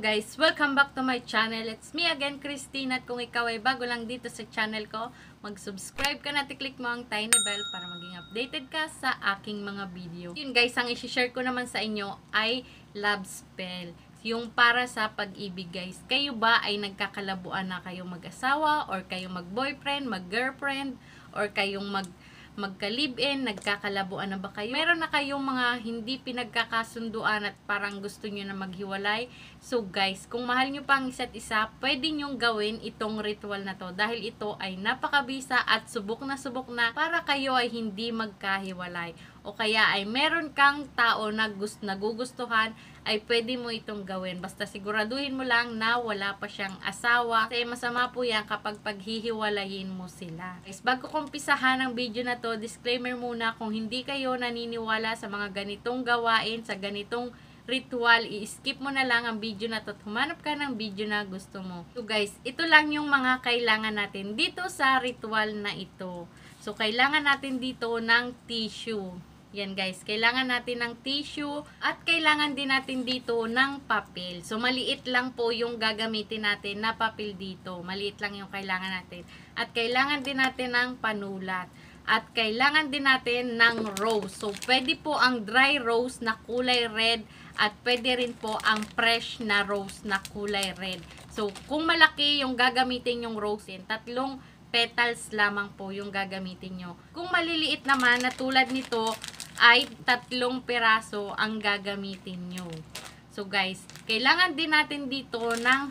guys, welcome back to my channel. It's me again, Christine. At kung ikaw ay bago lang dito sa channel ko, mag-subscribe ka na at i-click mo ang tiny bell para maging updated ka sa aking mga video. Yun guys, ang isi-share ko naman sa inyo ay love spell. Yung para sa pag-ibig guys. Kayo ba ay nagkakalabuan na kayong mag-asawa or kayong mag-boyfriend, mag-girlfriend, or kayong magka-live-in, nagkakalabuan na ba kayo? Meron na kayong mga hindi pinagkakasunduan at parang gusto nyo na maghiwalay? So guys, kung mahal nyo pa ang isa't isa, pwede nyong gawin itong ritual na to dahil ito ay napakabisa at subok na para kayo ay hindi magkahiwalay. O kaya ay meron kang tao na nagugustuhan, ay pwede mo itong gawin. Basta siguraduhin mo lang na wala pa siyang asawa. Kasi masama po yan kapag paghihiwalayin mo sila. Guys, bago kong pisahan ang video na to, disclaimer muna, kung hindi kayo naniniwala sa mga ganitong gawain, sa ganitong ritual, i-skip mo na lang ang video na to at humanap ka ng video na gusto mo. So guys, ito lang yung mga kailangan natin dito sa ritual na ito. So kailangan natin dito ng tissue. Yan guys, kailangan natin ng tissue at kailangan din natin dito ng papel. So maliit lang po yung gagamitin natin na papel dito. Maliit lang yung kailangan natin. At kailangan din natin ng panulat. At kailangan din natin ng rose. So pwede po ang dry rose na kulay red at pwede rin po ang fresh na rose na kulay red. So kung malaki yung gagamitin yung rose, 3 petals lamang po yung gagamitin nyo. Kung maliliit naman na tulad nito, ay 3 piraso ang gagamitin nyo. So guys, kailangan din natin dito ng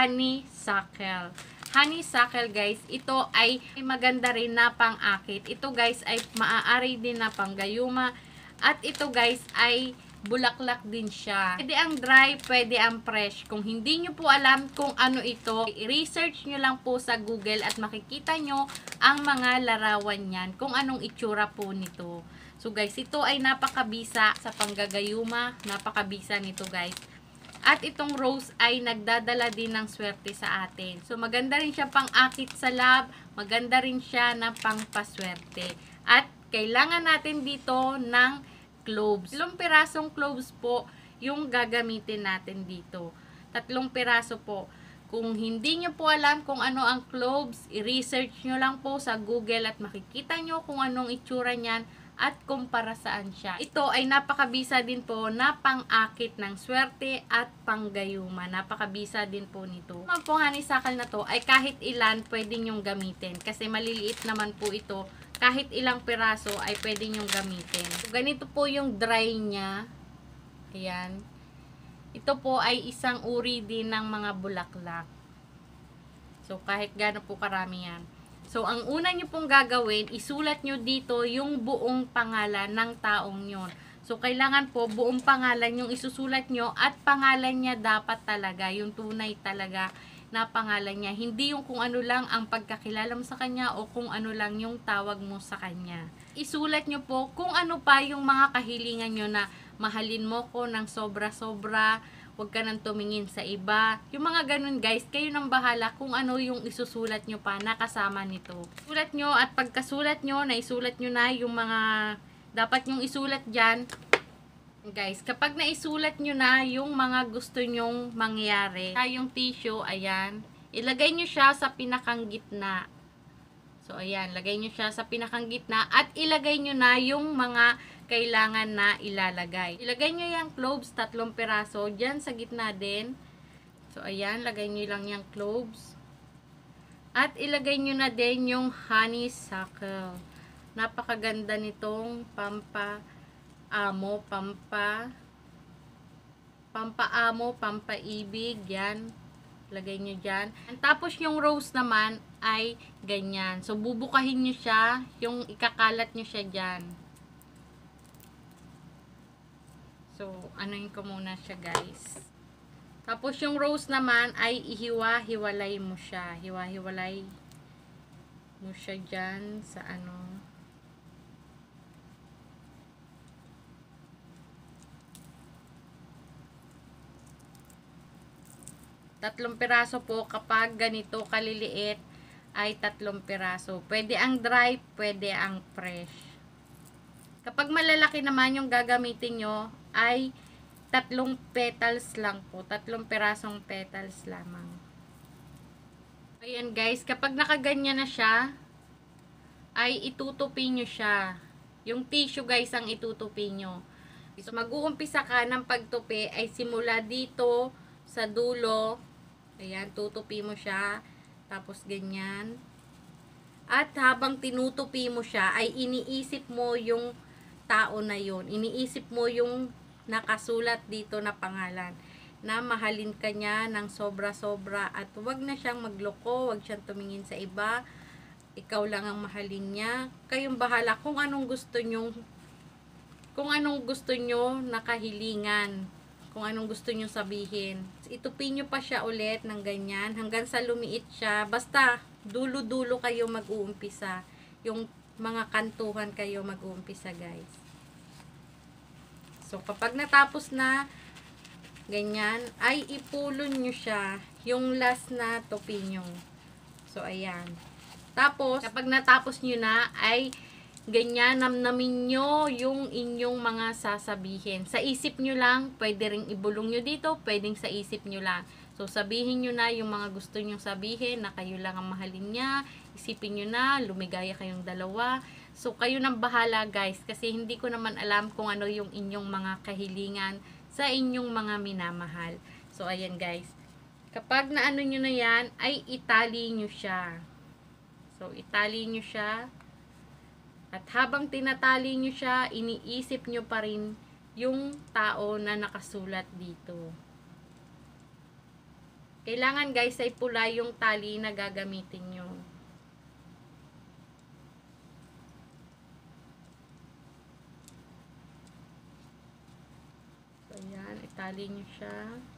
honeysuckle. Honeysuckle guys, ito ay maganda rin na pang-akit. Ito guys ay maaari din na panggayuma. At ito guys ay bulaklak din siya. Pwede ang dry, pwede ang fresh. Kung hindi nyo po alam kung ano ito, i-research nyo lang po sa Google at makikita nyo ang mga larawan niyan, kung anong itsura po nito. So guys, ito ay napakabisa sa panggagayuma. Napakabisa nito guys. At itong rose ay nagdadala din ng swerte sa atin. So maganda rin siya pang-akit sa love. Maganda rin siya na pang-paswerte. At kailangan natin dito ng cloves. 3 pirasong cloves po yung gagamitin natin dito. 3 piraso po. Kung hindi nyo po alam kung ano ang cloves, i-research nyo lang po sa Google at makikita nyo kung anong itsura niyan at kung para saan siya. Ito ay napakabisa din po na pang-akit ng swerte at panggayuma. Napakabisa din po nito. Ang po honeysuckle na to ay kahit ilan pwede nyong gamitin. Kasi maliliit naman po ito. Kahit ilang piraso ay pwede nyong gamitin. So, ganito po yung dry niya. Ayan. Ito po ay isang uri din ng mga bulaklak. So, kahit gaano po karami yan. So, ang una nyo pong gagawin, isulat nyo dito yung buong pangalan ng taong yon. So, kailangan po buong pangalan yung isusulat nyo at pangalan niya dapat talaga, yung tunay talaga na pangalan niya. Hindi yung kung ano lang ang pagkakilala mo sa kanya o kung ano lang yung tawag mo sa kanya. Isulat nyo po kung ano pa yung mga kahilingan nyo na mahalin mo ko ng sobra-sobra, huwag ka nang tumingin sa iba. Yung mga ganun guys, kayo nang bahala kung ano yung isusulat nyo pa na kasama nito. Sulat nyo at pagkasulat nyo, naisulat nyo na yung mga dapat nyong isulat dyan. Guys, kapag naisulat nyo na yung mga gusto nyong mangyari, yung tissue, ayan, ilagay nyo siya sa pinakang gitna. So, ayan, lagay nyo siya sa pinakang gitna at ilagay nyo na yung mga kailangan na ilalagay. Ilagay nyo yung cloves, 3 piraso, dyan sa gitna din. So, ayan, lagay nyo lang yung cloves. At ilagay nyo na din yung honeysuckle. Napakaganda nitong pampaamo, pampaibig, yan. Lagay nyo dyan. Tapos yung rose naman ay ganyan. So, bubukahin nyo siya, yung ikakalat nyo siya dyan. So, anuin ko muna siya guys. Tapos yung rose naman ay ihiwa-hiwalay mo siya. Hiwa-hiwalay mo siya dyan sa ano. Tatlong piraso po kapag ganito kaliliit ay 3 piraso. Pwede ang dry, pwede ang fresh. Kapag malalaki naman yung gagamitin nyo, ay tatlong petals lang po. Tatlong perasong petals lamang. Ayan guys, kapag nakaganyan na siya, ay itutupi nyo siya. Yung tissue guys ang itutupi nyo. So, mag-uumpisa ka ng pagtupi ay simula dito sa dulo. Ayan, tutupi mo siya. Tapos ganyan. At habang tinutupi mo siya, ay iniisip mo yung tao na yun. Iniisip mo yung nakasulat dito na pangalan. Na mahalin ka niya ng sobra-sobra at huwag na siyang magloko, huwag siyang tumingin sa iba. Ikaw lang ang mahalin niya. Kayong bahala kung anong gusto nyo na kahilingan. Kung anong gusto nyo sabihin. Itupin nyo pa siya ulit ng ganyan hanggang sa lumiit siya. Basta dulo-dulo kayo mag-uumpisa. Yung mga kantuhan kayo mag-uumpisa guys. So kapag natapos na ganyan, ay ipulon nyo siya. Yung last na tupi nyo. So ayan. Tapos kapag natapos nyo na ay ganyan, namnamin nyo yung inyong mga sasabihin. Sa isip nyo lang, pwede ring ibulong nyo dito, pwedeng sa isip nyo lang. So, sabihin nyo na yung mga gusto nyo sabihin, na kayo lang ang mahalin niya. Isipin nyo na, lumigaya kayong dalawa. So, kayo nang bahala guys, kasi hindi ko naman alam kung ano yung inyong mga kahilingan sa inyong mga minamahal. So, ayan guys. Kapag naano nyo na yan, ay itali nyo siya. So, itali nyo siya. At habang tinatali nyo siya, iniisip nyo pa rin yung tao na nakasulat dito. Kailangan guys ay pula yung tali na gagamitin nyo. So, ayan, itali nyo siya.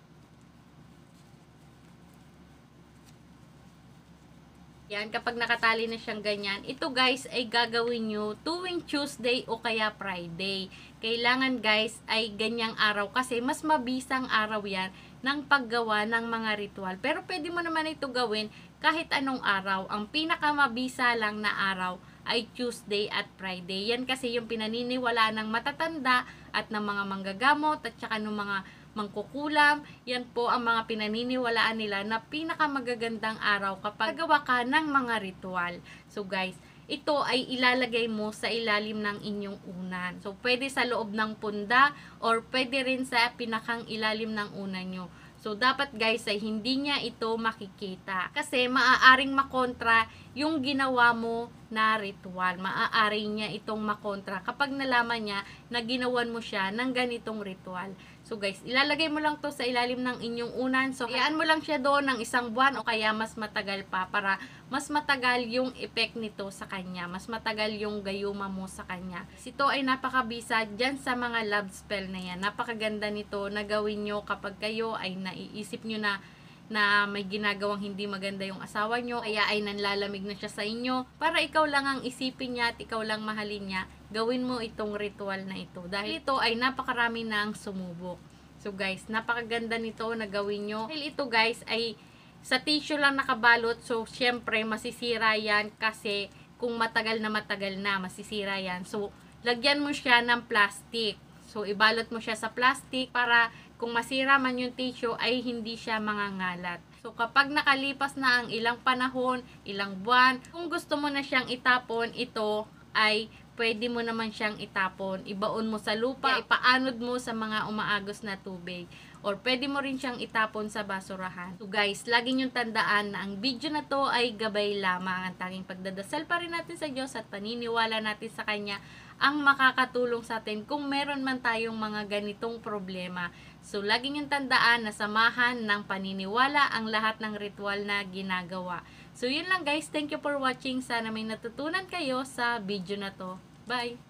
Yan, kapag nakatali na siyang ganyan, ito guys ay gagawin nyo tuwing Tuesday o kaya Friday. Kailangan guys ay ganyang araw kasi mas mabisang araw yan ng paggawa ng mga ritual. Pero pwede mo naman ito gawin kahit anong araw. Ang pinakamabisa lang na araw ay Tuesday at Friday. Yan kasi yung pinaniniwala ng matatanda at ng mga manggagamot at saka ng mga mangkukulam. Yan po ang mga pinaniniwalaan nila na pinakamagagandang araw kapag gawa ka ng mga ritual. So guys, ito ay ilalagay mo sa ilalim ng inyong unan. So pwede sa loob ng punda or pwede rin sa pinakang ilalim ng unan nyo. So dapat guys ay hindi niya ito makikita. Kasi maaaring makontra yung ginawa mo na ritual. Maaari niya itong makontra kapag nalaman niya na ginawan mo siya ng ganitong ritual. So guys, ilalagay mo lang to sa ilalim ng inyong unan. So hayaan mo lang siya doon ng 1 buwan o kaya mas matagal pa para mas matagal yung effect nito sa kanya. Mas matagal yung gayuma mo sa kanya. Ito ay napakabisa dyan sa mga love spell na yan. Napakaganda nito na gawin nyo kapag kayo ay naiisip nyo na may ginagawang hindi maganda yung asawa nyo, kaya ay nanlalamig na siya sa inyo, para ikaw lang ang isipin niya at ikaw lang mahalin niya, gawin mo itong ritual na ito. Dahil ito ay napakarami na ang sumubok. So guys, napakaganda nito na gawin nyo. Dahil ito guys ay sa tissue lang nakabalot, so syempre masisira yan kasi kung matagal na masisira yan. So lagyan mo siya ng plastic. So ibalot mo siya sa plastic para kung masira man yung tissue ay hindi siya mangangalat. So kapag nakalipas na ang ilang panahon, ilang buwan, kung gusto mo na siyang itapon, ito ay pwede mo naman siyang itapon. Ibaon mo sa lupa, ipaanod mo sa mga umaagos na tubig. Or pwede mo rin siyang itapon sa basurahan. So guys, lagi niyong tandaan na ang video na to ay gabay lamang. Ang tanging pagdadasal pa rin natin sa Diyos at paniniwala natin sa Kanya ang makakatulong sa atin kung meron man tayong mga ganitong problema. So, lagi niyong tandaan na samahan ng paniniwala ang lahat ng ritual na ginagawa. So, yun lang guys. Thank you for watching. Sana may natutunan kayo sa video na to. Bye!